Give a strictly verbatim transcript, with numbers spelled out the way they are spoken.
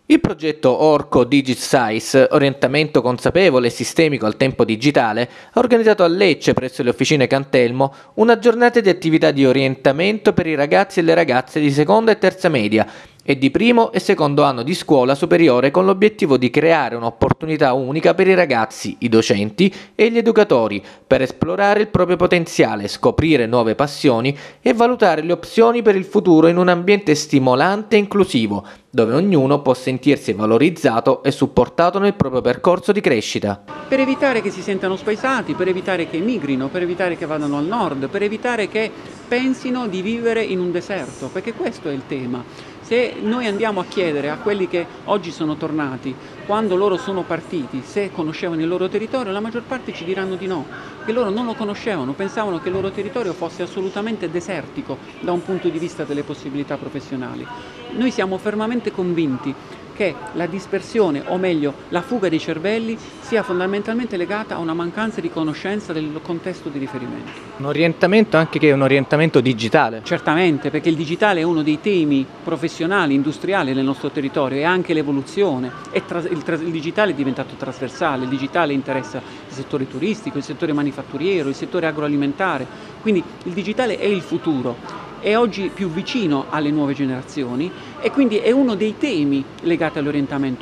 Il progetto Orco DigitSize, orientamento consapevole e sistemico al tempo digitale, ha organizzato a Lecce, presso le officine Cantelmo, una giornata di attività di orientamento per i ragazzi e le ragazze di seconda e terza media e di primo e secondo anno di scuola superiore, con l'obiettivo di creare un'opportunità unica per i ragazzi, i docenti e gli educatori per esplorare il proprio potenziale, scoprire nuove passioni e valutare le opzioni per il futuro in un ambiente stimolante e inclusivo, dove ognuno può sentirsi valorizzato e supportato nel proprio percorso di crescita. Per evitare che si sentano spaesati, per evitare che emigrino, per evitare che vadano al nord, per evitare che pensino di vivere in un deserto, perché questo è il tema. Se noi andiamo a chiedere a quelli che oggi sono tornati, quando loro sono partiti, se conoscevano il loro territorio, la maggior parte ci diranno di no, che loro non lo conoscevano, pensavano che il loro territorio fosse assolutamente desertico da un punto di vista delle possibilità professionali. Noi siamo fermamente convinti che la dispersione, o meglio la fuga dei cervelli, sia fondamentalmente legata a una mancanza di conoscenza del contesto di riferimento. Un orientamento anche che è un orientamento digitale. Certamente, perché il digitale è uno dei temi professionali, industriali nel nostro territorio, e anche l'evoluzione. Il, il digitale è diventato trasversale, il digitale interessa il settore turistico, il settore manifatturiero, il settore agroalimentare, quindi il digitale è il futuro. È oggi più vicino alle nuove generazioni e quindi è uno dei temi legati all'orientamento.